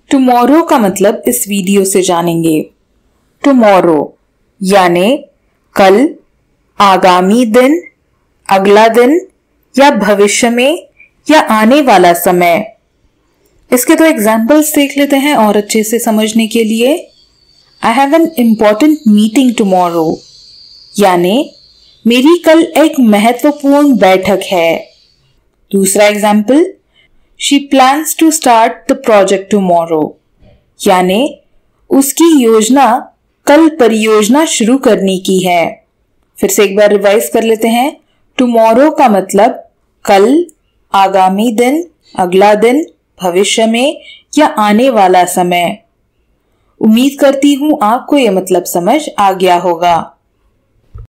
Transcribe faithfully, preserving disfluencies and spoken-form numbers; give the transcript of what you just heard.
Tomorrow का मतलब इस वीडियो से जानेंगे। टुमारो यानी कल, आगामी दिन, अगला दिन या भविष्य में या आने वाला समय। इसके दो एग्जाम्पल्स देख लेते हैं और अच्छे से समझने के लिए। I have an important meeting tomorrow यानी मेरी कल एक महत्वपूर्ण बैठक है। दूसरा example, she plans to start the project tomorrow यानी उसकी योजना कल परियोजना शुरू करने की है। फिर से एक बार रिवाइज कर लेते हैं। टुमारो का मतलब कल, आगामी दिन, अगला दिन, भविष्य में या आने वाला समय। उम्मीद करती हूं आपको यह मतलब समझ आ गया होगा।